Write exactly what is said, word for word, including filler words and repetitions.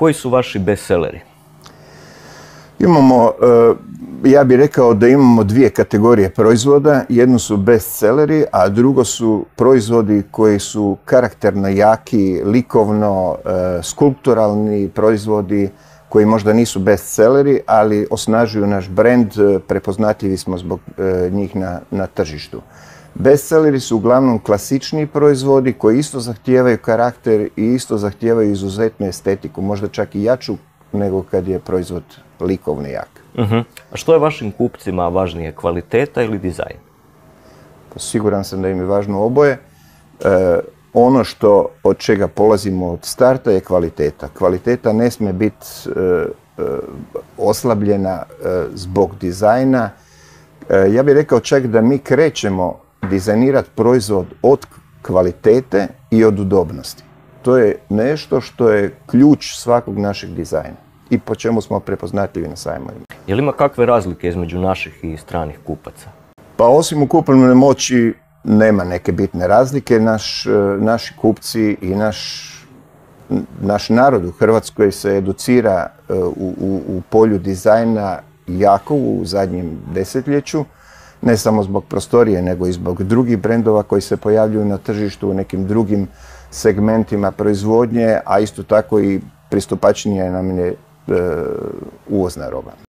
koji su vaši bestselleri? Imamo, ja bih rekao da imamo dvije kategorije proizvoda. Jedno su bestselleri, a drugo su proizvodi koji su karakterno jaki, likovno, skulpturalni proizvodi koji možda nisu bestselleri, ali osnažuju naš brand, prepoznatljivi smo zbog njih na, na tržištu. Bestselleri su uglavnom klasični proizvodi koji isto zahtijevaju karakter i isto zahtijevaju izuzetnu estetiku, možda čak i jaču nego kad je proizvod likovno jak. Uh-huh. A što je vašim kupcima važnije, kvaliteta ili dizajn? Siguran sam da im je važno oboje. E, ono što od čega polazimo od starta je kvaliteta. Kvaliteta ne smije biti e, e, oslabljena e, zbog dizajna. E, ja bih rekao čak da mi krećemo dizajnirati proizvod od kvalitete i od udobnosti. To je nešto što je ključ svakog našeg dizajna i po čemu smo prepoznatljivi na sajmovima. Je li ima kakve razlike između naših i stranih kupaca? Pa osim u kupovnoj moći nema neke bitne razlike. Naš, naši kupci i naš, naš narod u Hrvatskoj se educira u, u, u polju dizajna jako u zadnjem desetljeću. Ne samo zbog prostorije, nego i zbog drugih brendova koji se pojavljuju na tržištu u nekim drugim segmentima proizvodnje, a isto tako i pristupačnija nam je e, uvozna roba.